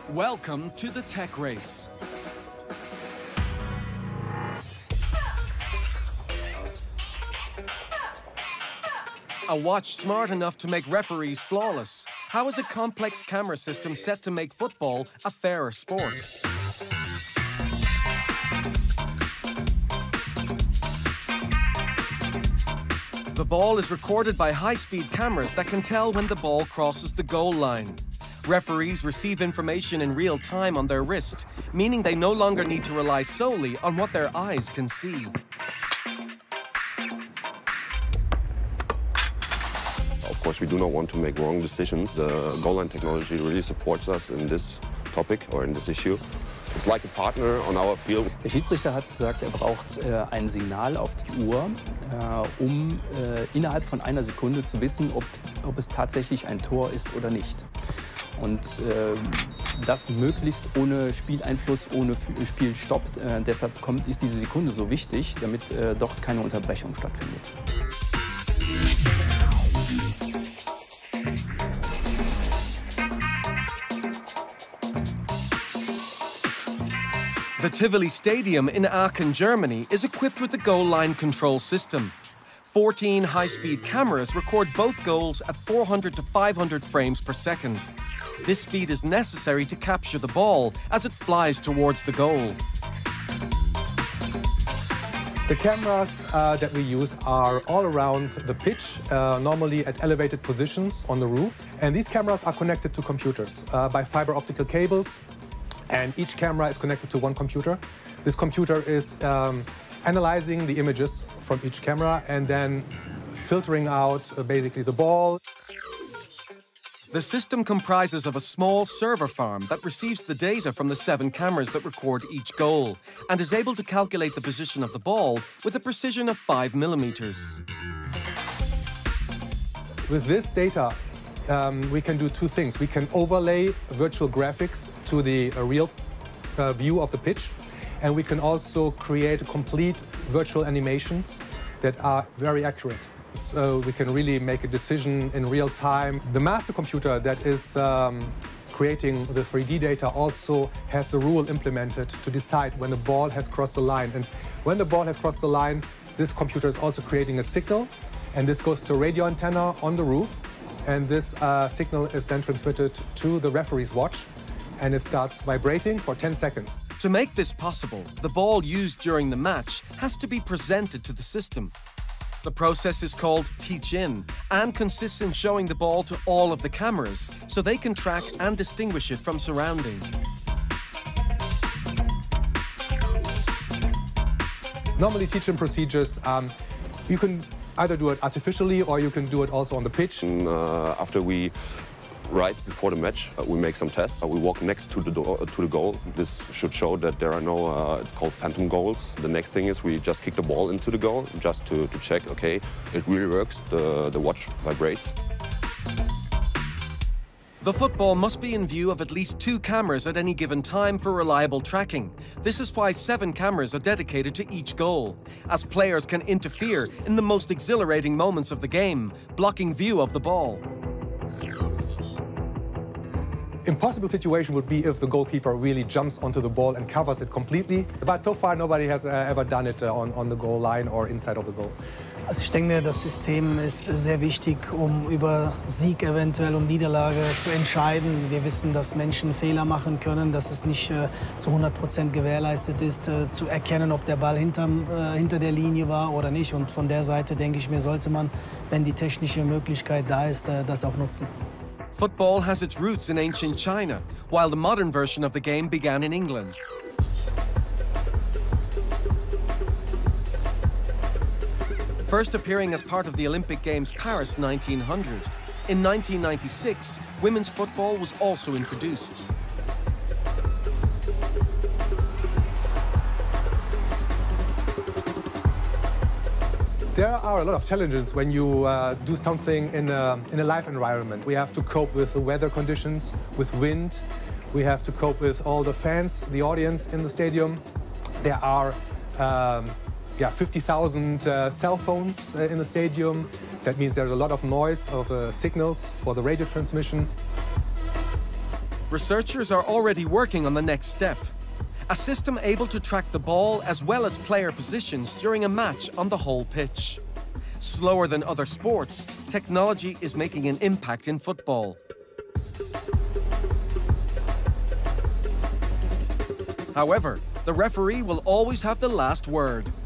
Welcome to the Tech Race. A watch smart enough to make referees flawless. How is a complex camera system set to make football a fairer sport? The ball is recorded by high-speed cameras that can tell when the ball crosses the goal line. Referees receive information in real time on their wrist, meaning they no longer need to rely solely on what their eyes can see. Of course, we do not want to make wrong decisions. The goal line technology really supports us in this topic or in this issue. It's like a partner on our field. Der Schiedsrichter hat gesagt, er braucht ein Signal auf die Uhr, um innerhalb von einer Sekunde zu wissen, ob es tatsächlich ein Tor ist oder nicht. Und das möglichst ohne Spieleinfluss, ohne Spielstopp. Deshalb ist diese Sekunde so wichtig, damit dort keine Unterbrechung stattfindet. The Tivoli Stadium in Aachen, Germany is equipped with the goal line control system. 14 high-speed cameras record both goals at 400 to 500 frames per second. This speed is necessary to capture the ball as it flies towards the goal. The cameras that we use are all around the pitch, normally at elevated positions on the roof. And these cameras are connected to computers by fiber optical cables. And each camera is connected to one computer. This computer is analyzing the images from each camera and then filtering out basically the ball. The system comprises of a small server farm that receives the data from the 7 cameras that record each goal and is able to calculate the position of the ball with a precision of 5 millimeters. With this data, we can do two things. We can overlay virtual graphics to the real view of the pitch, and we can also create complete virtual animations that are very accurate. So we can really make a decision in real time. The master computer that is creating the 3D data also has the rule implemented to decide when the ball has crossed the line. And when the ball has crossed the line, this computer is also creating a signal, and this goes to a radio antenna on the roof. And this signal is then transmitted to the referee's watch, and it starts vibrating for 10 seconds. To make this possible, the ball used during the match has to be presented to the system. The process is called teach-in and consists in showing the ball to all of the cameras so they can track and distinguish it from surroundings. Normally, teach-in procedures, you can either do it artificially or you can do it also on the pitch. And, after we, right before the match, we make some tests. We walk next to the goal. This should show that there are no, it's called phantom goals. The next thing is we just kick the ball into the goal just to check, okay, it really works, the watch vibrates. The football must be in view of at least 2 cameras at any given time for reliable tracking. This is why 7 cameras are dedicated to each goal, as players can interfere in the most exhilarating moments of the game, blocking view of the ball. Impossible situation would be if the goalkeeper really jumps onto the ball and covers it completely. But so far, nobody has ever done it on the goal line or inside of the goal. Also ich denke, das System ist sehr wichtig, um über Sieg, eventuell um Niederlage zu entscheiden. Wir wissen, dass Menschen Fehler machen können, dass es nicht zu 100% gewährleistet ist, zu erkennen, ob der Ball hinter der Linie war oder nicht. Und von der Seite, denke ich mir, sollte man, wenn die technische Möglichkeit da ist, das auch nutzen. Football has its roots in ancient China, while the modern version of the game began in England. First appearing as part of the Olympic Games Paris 1900. In 1996, women's football was also introduced. There are a lot of challenges when you do something in a live environment. We have to cope with the weather conditions, with wind. We have to cope with all the fans, the audience in the stadium. There are 50,000 cell phones in the stadium. That means there's a lot of noise of signals for the radio transmission. Researchers are already working on the next step. A system able to track the ball as well as player positions during a match on the whole pitch. Slower than other sports, technology is making an impact in football. However, the referee will always have the last word.